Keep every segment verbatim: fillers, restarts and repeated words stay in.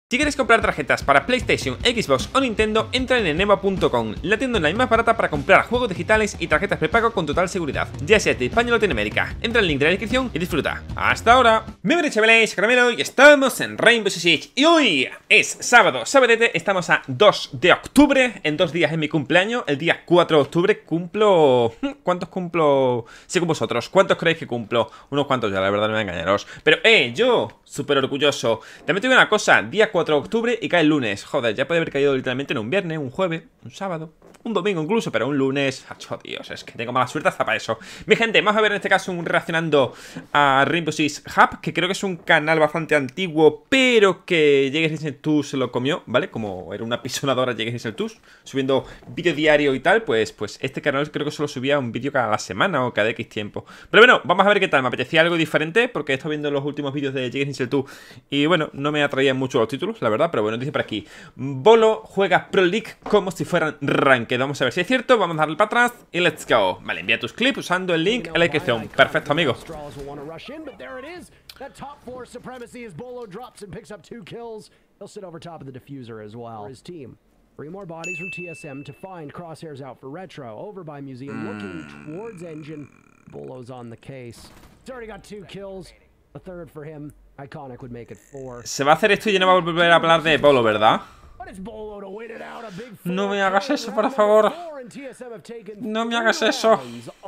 Si quieres comprar tarjetas para PlayStation, Xbox o Nintendo, entra en eneba punto com, la tienda online más barata para comprar juegos digitales y tarjetas prepago con total seguridad, ya sea de España o Latinoamérica. Entra en el link de la descripción y disfruta. ¡Hasta ahora! Bienvenidos chavales, Caramelo, y estamos en Rainbow Six Siege. Y hoy es sábado, sabadete, estamos a dos de octubre, en dos días es mi cumpleaños, el día cuatro de octubre cumplo... ¿Cuántos cumplo? Según vosotros, ¿cuántos creéis que cumplo? Unos cuantos ya, la verdad no me voy a engañaros. Pero eh, yo, súper orgulloso. También te digo una cosa, día cuatro de octubre y cae el lunes. Joder, ya puede haber caído literalmente en un viernes, un jueves, un sábado, un domingo incluso, pero un lunes. ¡Acho, Dios! Es que tengo mala suerte hasta para eso. Mi gente, vamos a ver en este caso un reaccionando a Rainbow Six Hub, que creo que es un canal bastante antiguo, pero que JagersNinjaTwo se lo comió, ¿vale? Como era una pisonadora JagersNinjaTwo, subiendo vídeo diario y tal, pues, pues este canal creo que solo subía un vídeo cada semana o cada X tiempo. Pero bueno, vamos a ver qué tal. Me apetecía algo diferente porque he estado viendo los últimos vídeos de JagersNinjaTwo y bueno, no me atraían mucho los títulos, la verdad, pero bueno, dice por aquí: Bolo juega Pro League como si fueran Ranked. Vamos a ver si es cierto, vamos a darle para atrás y let's go. Vale, envía tus clips usando el link en la descripción. Perfecto, amigo. Three more bodies from T S M to find Crosshairs out for Retro. Over by Museum, looking towards Engine. Bolo's on the case. He's already got two kills. A third for him. Iconic would make it four. Se va a hacer esto y ya no va a volver a hablar de Bolo, ¿verdad? No me hagas eso, por favor. No me hagas eso.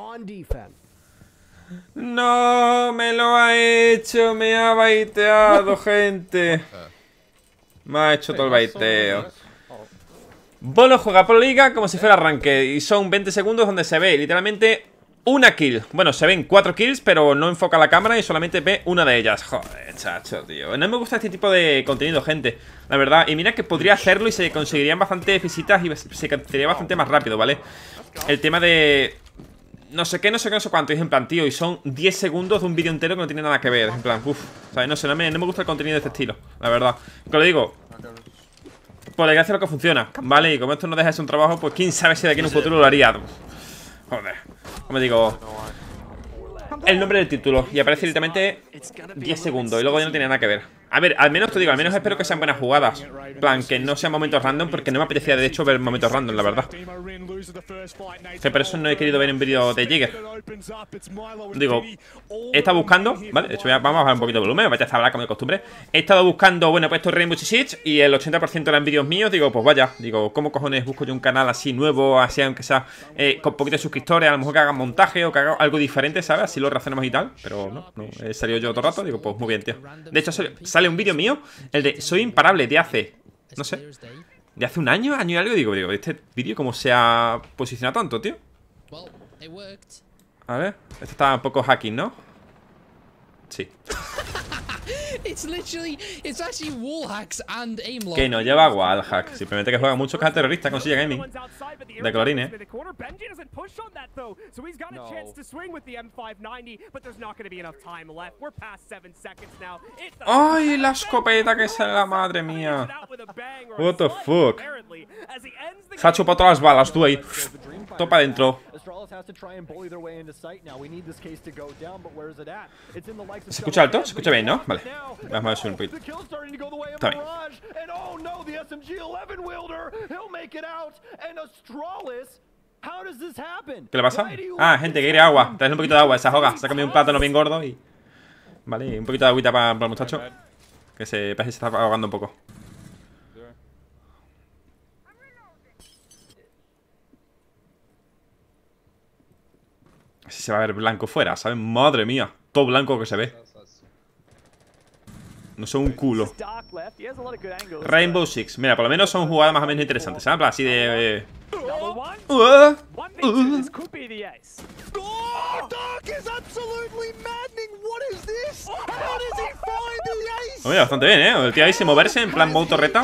No, me lo ha hecho. Me ha baiteado, gente. Me ha hecho todo el baiteo. Bolo juega Pro Liga como si fuera Ranked y son veinte segundos donde se ve literalmente una kill. Bueno, se ven cuatro kills, pero no enfoca la cámara y solamente ve una de ellas. Joder, chacho, tío. No me gusta este tipo de contenido, gente, la verdad. Y mira que podría hacerlo y se conseguirían bastantes visitas y se sería bastante más rápido, ¿vale? El tema de... no sé qué, no sé qué, no sé cuánto. Y es en plan, tío, y son diez segundos de un vídeo entero que no tiene nada que ver. En plan, uff, ¿sabes? No sé, no me, no me gusta el contenido de este estilo, la verdad. Que lo digo... por la gracia lo que funciona, ¿vale? Y como esto no deja de ser un trabajo, pues quién sabe si de aquí en un futuro lo haría. Joder, como digo, el nombre del título y aparece directamente diez segundos y luego ya no tiene nada que ver. A ver, al menos te digo, al menos espero que sean buenas jugadas. En plan, que no sean momentos random, porque no me apetecía de hecho ver momentos random, la verdad. Que por eso no he querido ver un vídeo de Jäger. Digo, he estado buscando, ¿vale? De hecho, ya vamos a bajar un poquito de volumen, vaya a hablar como de costumbre. He estado buscando, bueno, pues esto es Rainbow Six Siege y el ochenta por ciento eran vídeos míos. Digo, pues vaya, digo, ¿cómo cojones busco yo un canal así nuevo, así aunque sea eh, con poquitos suscriptores? A lo mejor que haga montaje o que haga algo diferente, ¿sabes? Así lo reaccionamos y tal. Pero no, no, he salido yo todo el rato, digo, pues muy bien, tío. De hecho, sale un vídeo mío, el de Soy Imparable, de hace, no sé, de hace un año, año y algo. Digo, digo, este vídeo cómo se ha posicionado tanto, tío. A ver, este está un poco hacking, ¿no? Sí. Que no lleva wallhack, simplemente que juega mucho cada terrorista con silla gaming de Clorine. ¡Ay, la escopeta que sale, la madre mía! What the fuck. Se ha chupado todas las balas, tú ahí. Topa adentro. ¿Se escucha alto? ¿Se escucha bien, no? Vale. Vamos a subir un poquito. Está bien. ¿Qué le pasa? Ah, gente, que quiere agua. Traes un poquito de agua, se ahoga. Sácame un plátano bien gordo y... vale, y un poquito de agüita para, para el muchacho, que se parece que se está ahogando un poco. Así se va a ver blanco fuera, ¿sabes? Madre mía, todo blanco que se ve. No son un culo. Rainbow Six. Mira, por lo menos son jugadas más o menos interesantes, ¿sabes? Así de... Eh... Uh, uh. Oye, bastante bien, ¿eh? El tío ahí sin moverse, en plan modo torreta.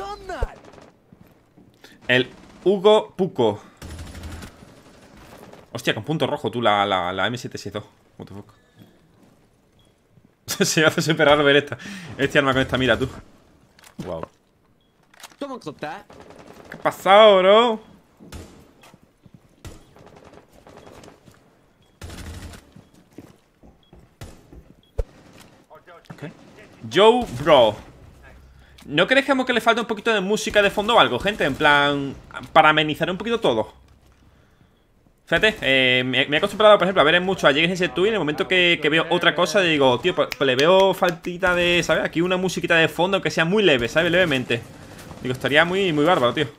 El Hugo Puco. Hostia, con punto rojo, tú, la, la, la M siete sesenta y dos. What the fuck. Se me hace súper raro ver esta Este arma con esta mira, tú. Wow. ¿Qué ha pasado, bro? Okay. Joe Bro. ¿No crees como que le falta un poquito de música de fondo o algo, gente? En plan, para amenizar un poquito todo. Fíjate, eh, me, me he acostumbrado, por ejemplo, a ver en mucho a James ese tú y en el momento que, que veo otra cosa digo, tío, pues, pues le veo faltita de, ¿sabes? Aquí una musiquita de fondo que sea muy leve, ¿sabes? Levemente. Digo, estaría muy, muy bárbaro, tío.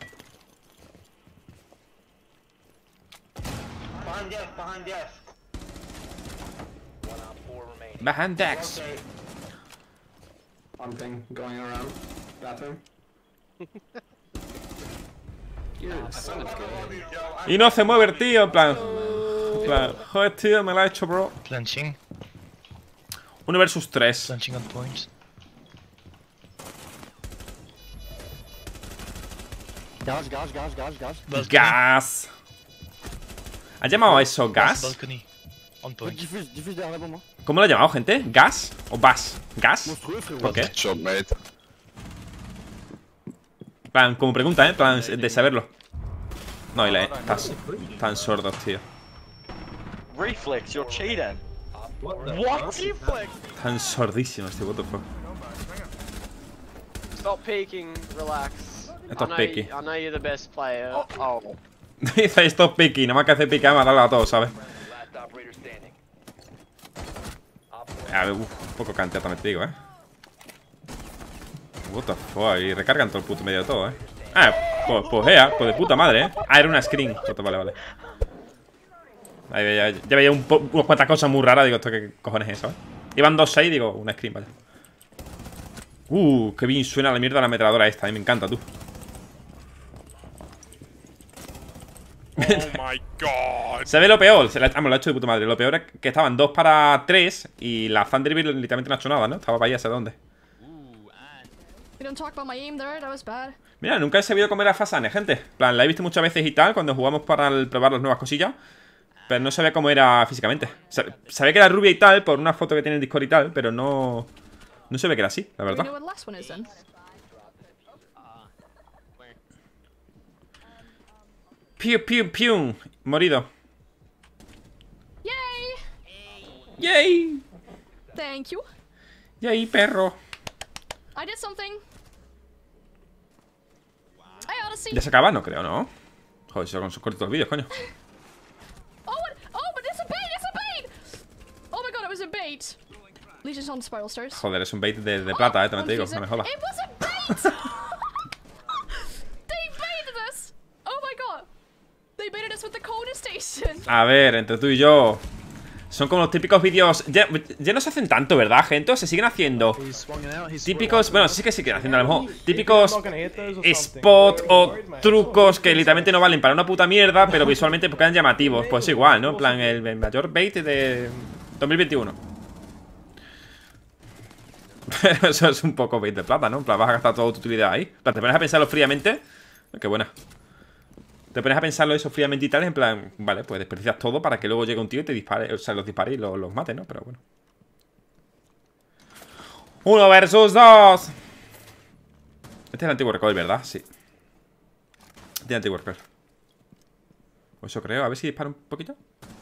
Behind decks. Something going around. Bathroom. Y no se mueve el tío, en plan. En plan, joder, tío, me la ha hecho, bro. Planching. Uno versus tres. Planching on points. Gas, gas, gas, gas, gas. Balcony. Gas. ¿Has llamado a eso gas? Balcony. On point. Diffuse, diffuse derrière la bombe. ¿Cómo lo ha llamado, gente? ¿Gas? ¿O bas? ¿Gas? Monstrueux, frérot. ¿Por qué? Shot, mate. Plan, como pregunta, ¿eh? Plan, de saberlo. No, y la tan, tan sordos, tío. Reflex, you're cheating. What? Reflex? Tan sordísimos, tío, what the fuck. Stop peeking, relax. Esto I es know, picky. I know you're the best player. Oh. Dice esto picky, nada más que hace picar, matarlo a todos, ¿sabes? A ver, uf, un poco canteado también te digo, ¿eh? What the fuck, y recargan todo el puto medio de todo, ¿eh? Ah, pues, pues, ea, pues de puta madre, ¿eh? Ah, era una screen. Vale, vale. Ahí veía, ya veía un unas cuantas cosas muy raras, digo, ¿esto qué cojones es eso, eh? Iban dos seis, digo, una screen, vaya. Uh, qué bien suena la mierda de la ametralladora esta, eh, me encanta, tú. Oh my god. Se ve lo peor, se la, vamos, lo ha hecho de puta madre. Lo peor es que estaban dos para tres y la Thunderbird literalmente no ha hecho nada, ¿no? Estaba para allá, sé dónde. You don't talk about my aim there, that was bad. Mira, nunca he sabido comer a Fasane, gente. En plan, la he visto muchas veces y tal cuando jugamos para el, probar las nuevas cosillas. Pero no sabía cómo era físicamente. Sabía que era rubia y tal por una foto que tiene en Discord y tal, pero no... No se ve que era así, la You verdad. know what the last one is then? Piu, piu, piu. Morido. Yay! Yay. Thank you. Yay, perro. I did something. I ought to see. ¿Ya se acaba? No creo, ¿no? Joder, se con sus cortitos vídeos, coño. Oh, what? Oh, but it's a bait! It's a bait! Oh my god, it was a bait. Legion's on spiral stairs. Joder, es un bait de, de plata, eh, también te digo, no me jodas. It was a bait! They baited us! Oh my god! They baited us with the Kona station! A ver, entre tú y yo. Son como los típicos vídeos. Ya, ya no se hacen tanto, ¿verdad, gente? O se siguen haciendo. Típicos. Bueno, sí que se siguen haciendo a lo mejor. Típicos spot o trucos que literalmente no valen para una puta mierda, pero visualmente pues quedan llamativos. Pues igual, ¿no? En plan, el mayor bait de dos mil veintiuno. Pero eso es un poco bait de plata, ¿no? En plan, vas a gastar toda tu utilidad ahí. En plan, te pones a pensarlo fríamente. Qué buena. Te pones a pensarlo eso fríamente y tal, en plan, vale, pues desperdicias todo para que luego llegue un tío y te dispare, o sea, los dispare y los, los mate, ¿no? Pero bueno. Uno versus dos. Este es el antiguo recoil, ¿verdad? Sí. Este es el antiguo recoil. O eso creo, a ver si dispara un poquito.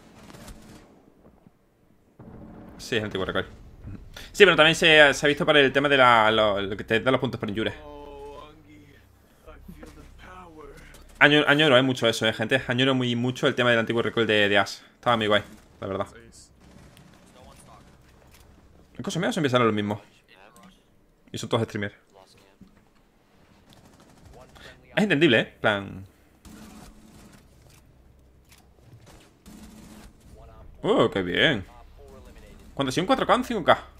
Sí, es el antiguo recoil. Sí, pero también se, se ha visto para el tema de la, lo, lo que te da los puntos por injure. Añoro, añoro eh, mucho eso, eh, gente. Añoro muy mucho el tema del antiguo recoil de, de Ash. Estaba muy guay, la verdad. ¿En cosas mías empiezan lo mismo? Y son todos streamers. Es entendible, eh. Plan. Uh, qué bien. ¿Cuánto? ¿Si un cuatro K o un cinco K?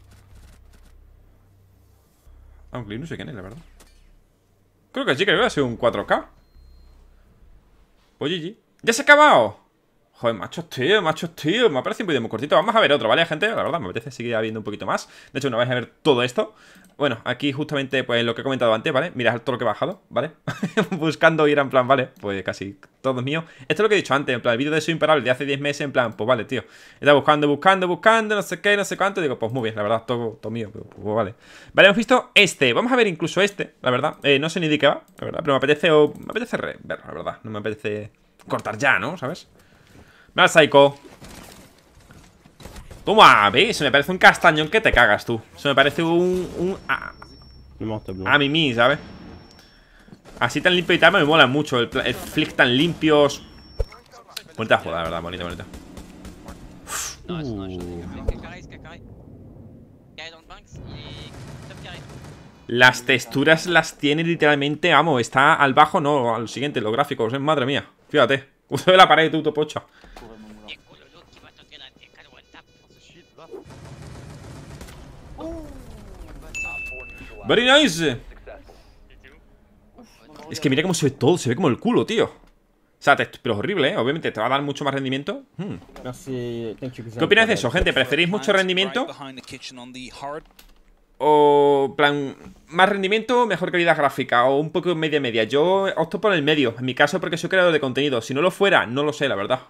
Aunque no sé quién es, la verdad. Creo que sí, creo que ha sido un cuatro K. Oye, G G. ¡Ya se ha acabado! Joder, machos, tío, machos, tío. Me ha parecido un vídeo muy cortito. Vamos a ver otro, ¿vale, gente? La verdad, me apetece seguir viendo un poquito más. De hecho, no vais a ver todo esto. Bueno, aquí justamente, pues, lo que he comentado antes, ¿vale? Mirad todo lo que he bajado, ¿vale? Buscando ir en plan, ¿vale? Pues casi todo es mío. Esto es lo que he dicho antes, en plan, el vídeo de Soy Imparable de hace diez meses, en plan, pues vale, tío. Estaba buscando, buscando, buscando, no sé qué, no sé cuánto. Y digo, pues muy bien, la verdad, todo, todo mío, pues, pues vale. Vale, hemos visto este. Vamos a ver incluso este, la verdad. Eh, no sé ni de qué va, la verdad. Pero me apetece, o, me apetece re, verlo, la verdad. No me apetece cortar ya, ¿no? ¿Sabes? Mira, Psycho. Toma, ¿ves? Se me parece un castañón que te cagas tú. Se me parece un... un ah, A mí mí, ¿sabes? Así tan limpio y tal me mola mucho. El, el flick tan limpios. Bonita jugada, la verdad, bonita, bonita. Uh. Las texturas las tiene literalmente, vamos, está al bajo, no, al siguiente, los gráficos, es madre mía. Fíjate, uso de la pared, tú, topocha. Very nice. Es que mira cómo se ve todo, se ve como el culo, tío. O sea, te, pero es horrible, ¿eh? Obviamente te va a dar mucho más rendimiento. Hmm. ¿Qué opináis de eso, gente? ¿Preferís mucho rendimiento? O, plan, más rendimiento, mejor calidad gráfica. O un poco media media. Yo opto por el medio, en mi caso porque soy creador de contenido. Si no lo fuera, no lo sé, la verdad.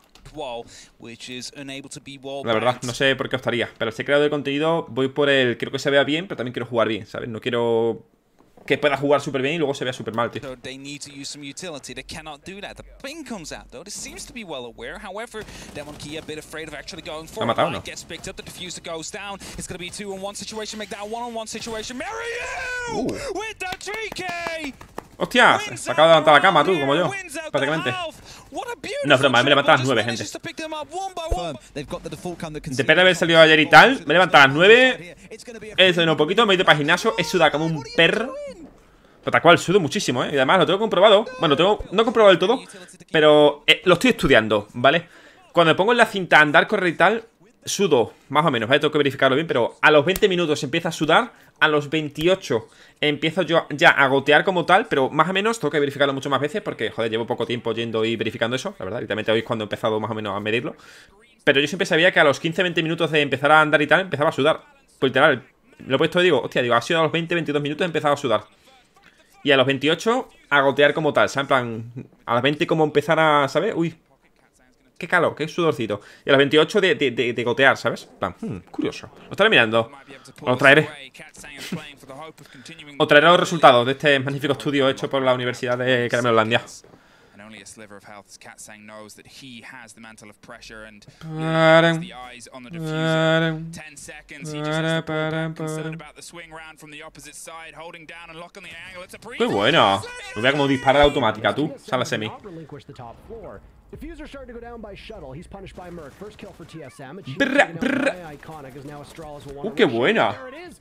La verdad, no sé por qué optaría. Pero si creador de contenido, voy por el... Quiero que se vea bien, pero también quiero jugar bien, ¿sabes? No quiero... que pueda jugar súper bien y luego se vea súper mal, tío. ¿Me ha matado o no? Uh. ¡Hostia! Se acaba de levantar la cama, tú, como yo, prácticamente. No, es broma, me he levantado a las nueve, gente. Depende de haber salido ayer y tal. Me he levantado a las nueve. He desayunado un poquito, me he ido para el gimnasio. He sudado como un perro. Pero tal cual, sudo muchísimo, ¿eh? Y además lo tengo comprobado. Bueno, tengo, no he comprobado del todo, pero eh, lo estoy estudiando, ¿vale? Cuando me pongo en la cinta a andar, correr y tal, sudo, más o menos, ¿vale? Tengo que verificarlo bien, pero a los veinte minutos empieza a sudar. A los veintiocho empiezo yo ya a gotear como tal, pero más o menos tengo que verificarlo mucho más veces porque, joder, llevo poco tiempo yendo y verificando eso, la verdad. Literalmente hoy es cuando he empezado más o menos a medirlo. Pero yo siempre sabía que a los quince veinte minutos de empezar a andar y tal, empezaba a sudar. Pues literal, lo he puesto y digo, hostia, digo, ha sido a los veinte veintidós minutos he empezado a sudar. Y a los veintiocho a gotear como tal, ¿sabes? En plan, a las veinte como empezar a, ¿sabes? Uy, qué calor, qué sudorcito. Y a los veintiocho de, de, de, de gotear, ¿sabes? En plan, hmm, curioso. Lo estaré mirando. Os lo traeré. Os traeré los resultados de este magnífico estudio hecho por la Universidad de Caramelolandia. Qué bueno. No vea cómo dispara la automática, tú. Sale semi. Brr, brr. Uh, qué buena.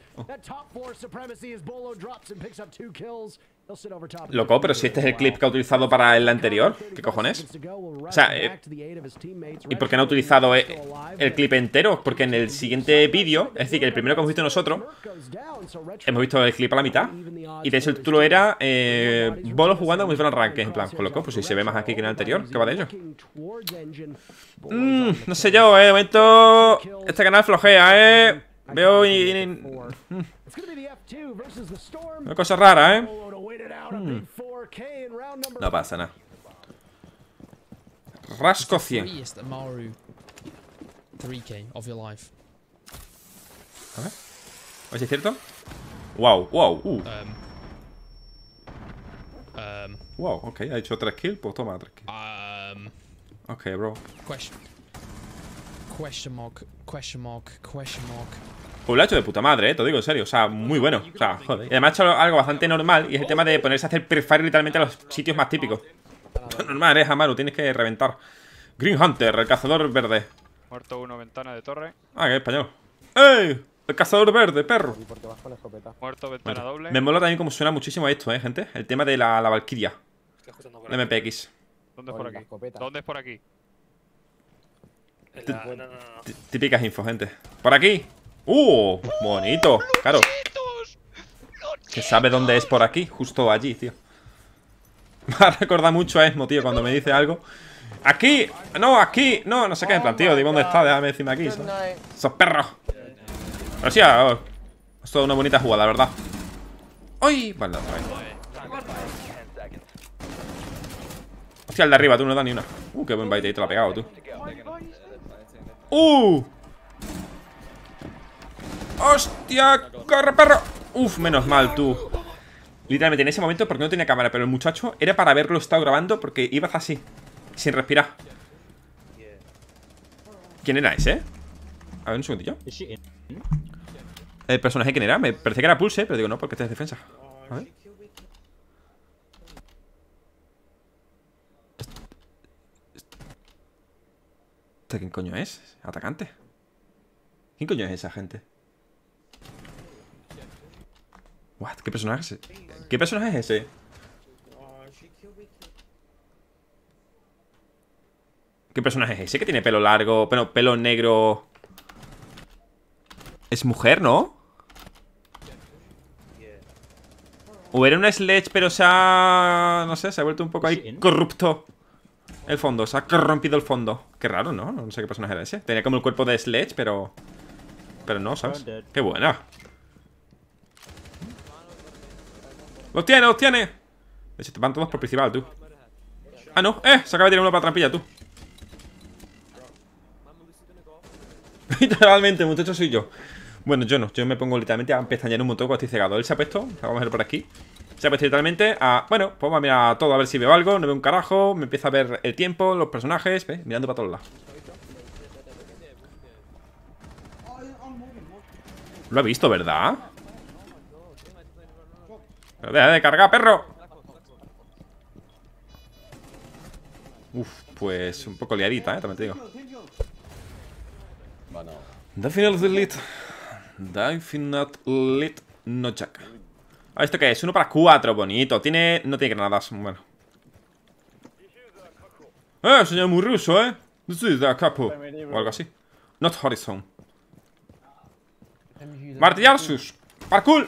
Loco, pero si este es el clip que ha utilizado para el anterior, ¿qué cojones? O sea, eh, ¿y por qué no ha utilizado el, el clip entero? Porque en el siguiente vídeo, es decir, que el primero que hemos visto nosotros, hemos visto el clip a la mitad. Y de eso el título era eh, Bolo jugando como si fuera un ranking. En plan, pues loco, pues si se ve más aquí que en el anterior, ¿qué va de ello? Mm, no sé yo, eh, de momento este canal flojea, eh. Veo y, y, mm. Veo cosas raras, eh. Mm. No pasa nada. Rasco cien. A ver. A ver si es cierto. Wow, wow, uh. Um, wow, ok, ha hecho tres kills, pues toma tres kills. um, Ok, bro. question, question mark, question mark, question mark. Pues lo ha hecho de puta madre, eh, te lo digo en serio. O sea, muy bueno. O sea, joder. Y además ha hecho algo bastante normal. Y es el tema de ponerse a hacer prefire literalmente a los sitios más típicos. Normal, eh, Amaru, tienes que reventar. Green Hunter, el cazador verde. Muerto uno, ventana de torre. Ah, que es español. ¡Ey! El cazador verde, perro. Muerto, ventana Bueno, doble. me mola también como suena muchísimo esto, eh, gente. El tema de la, la Valkyria. La M P X. ¿Dónde es por aquí? ¿Dónde es por aquí? Típicas info, gente. Por aquí. ¡Uh! Bonito. Claro. Que sabe dónde es por aquí. Justo allí, tío. Me recuerda mucho a Esmo, tío, cuando me dice algo. ¡Aquí! ¡No, aquí! No, no sé qué. En plan, tío, dime dónde está. Déjame decirme aquí. ¿Sabes? ¡Esos perros! Pero sí, oh, es toda una bonita jugada, la verdad. ¡Uy! Vale, otra vez. Hostia, el de arriba, tú no das ni una. Uh, qué buen baite, te lo ha pegado, tú. ¡Uh! ¡Hostia! ¡Corre, perro! Uf, menos mal, tú. Literalmente en ese momento, porque no tenía cámara, pero el muchacho era para haberlo estado grabando porque ibas así, sin respirar. ¿Quién era ese? A ver, un segundillo. ¿El personaje quién era? Me parecía que era Pulse, pero digo no, porque este es defensa. A ver. ¿Este quién coño es? ¿Atacante? ¿Quién coño es esa gente? What? ¿Qué personaje es ese? ¿Qué personaje es ese? ¿Qué personaje es ese? Que tiene pelo largo, pero pelo negro. Es mujer, ¿no? O era una Sledge, pero se ha... No sé, se ha vuelto un poco ahí corrupto el fondo, se ha corrompido el fondo. Qué raro, ¿no? No sé qué personaje era ese. Tenía como el cuerpo de Sledge, pero... Pero no, ¿sabes? Qué buena. ¡Los tiene, los tiene! De hecho, te van todos por principal, tú. Ah, no, eh, se acaba de tirar uno para trampilla, tú. Literalmente, muchacho, soy yo. Bueno, yo no, yo me pongo literalmente a pestañear un montón cuando estoy cegado. Él se ha puesto, vamos a ver por aquí. Se ha puesto literalmente a... Bueno, pues vamos a mirar todo a ver si veo algo. No veo un carajo, me empieza a ver el tiempo, los personajes. ¿Ves? Mirando para todos lados. Lo ha visto, ¿verdad? Pero deja de cargar, perro. Uf, pues un poco liadita, eh, también te digo. Definite Lit. Definite Lit. No check. Ah, ¿esto qué es? Uno para cuatro, bonito. Tiene... No tiene granadas, bueno. Eh, señor muy ruso, eh. This is the capo. O algo así. Not horizon. Martillarsus. Parkour.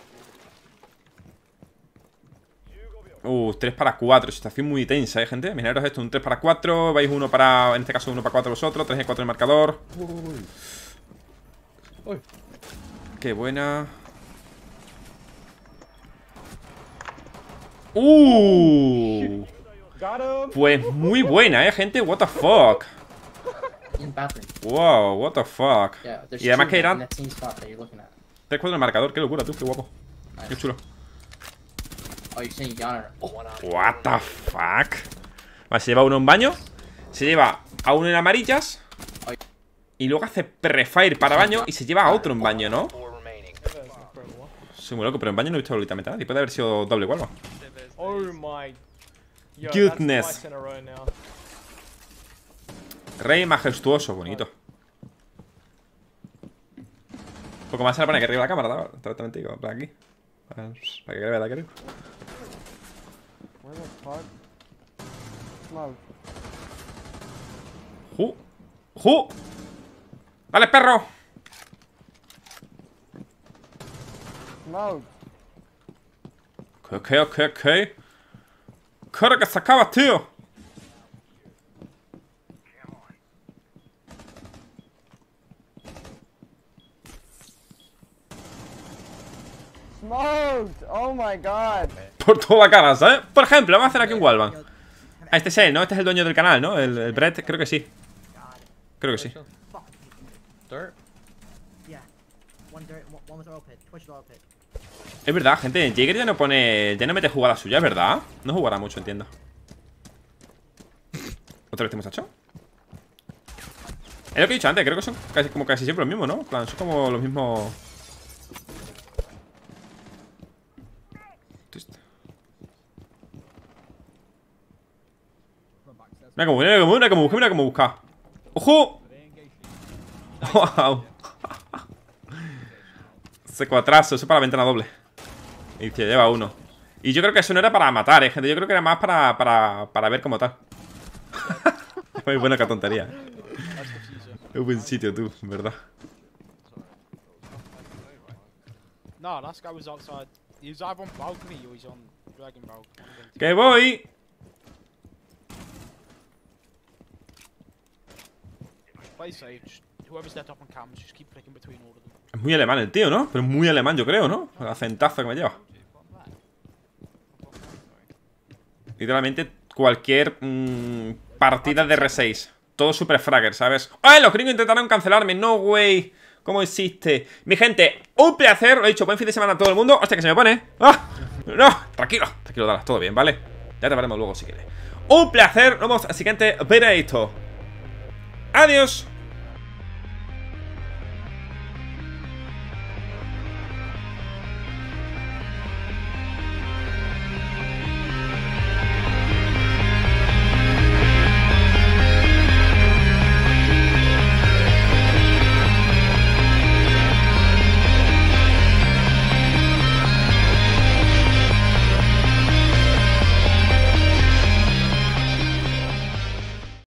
Uh, tres para cuatro. Situación muy tensa, eh, gente. Miraros esto, un tres para cuatro. Vais uno para... En este caso uno para cuatro vosotros. tres y cuatro el marcador. Uy. Qué buena. Uh. Pues muy buena, eh, gente. What the fuck. Wow, what the fuck. Y además que eran tres cuatro el marcador. Qué locura, tú, qué guapo. Qué chulo. What the fuck. Vale, se lleva uno en baño. Se lleva a uno en amarillas. Y luego hace prefire para baño. Y se lleva a otro en baño, ¿no? Soy muy loco, pero en baño no he visto absolutamente nada. Y puede haber sido doble igual, ¿no? Goodness. Rey majestuoso, bonito. Un poco más se la pone aquí arriba de la cámara, totalmente digo, para aquí. Para que vea de aquí arriba. ¡Ju! ¡Ju! ¡Dale, perro! Ok, ok, ok, ok. ¡Corre que se acaba, tío! Smoked! Oh my god. Por toda la cara, ¿sabes? Por ejemplo, vamos a hacer aquí un wallbang. Ah, este es él, ¿no? Este es el dueño del canal, ¿no? El, el Brett, creo que sí. Creo que sí. Es verdad, gente. Jaeger ya no pone... Ya no mete jugada suya, ¿verdad? No jugará mucho, entiendo. ¿Otra vez este muchacho? Es lo que he dicho antes. Creo que son casi, como casi siempre los mismos, ¿no? En plan, son como los mismos... Mira cómo, mira cómo, mira cómo busca, mira cómo busca. ¡Ojo! ¡Wow! Secuatrazo, eso para la ventana doble. Y se lleva uno. Y yo creo que eso no era para matar, eh, gente. Yo creo que era más para, para, para ver cómo tal. Muy buena que tontería. Es un buen sitio, tú, en verdad. No, last guy was outside. He was either on balcony or he's on dragon balcony. ¡Que voy! Play safe. Just, whoever's left up on cams, just keep flicking between all of them. Es muy alemán el tío, ¿no? Pero es muy alemán, yo creo, ¿no? El acentazo que me lleva. Literalmente cualquier mmm, partida de R seis. Todo super fragger, ¿sabes? ¡Ay! Los gringos intentaron cancelarme. No, güey. ¿Cómo existe? Mi gente, un placer. Lo he dicho, buen fin de semana a todo el mundo. Hostia, que se me pone. ¡Ah! No, tranquilo. Tranquilo, Dallas, todo bien, ¿vale? Ya te veremos luego si quieres. Un placer. Nos vemos al siguiente videito. Adiós.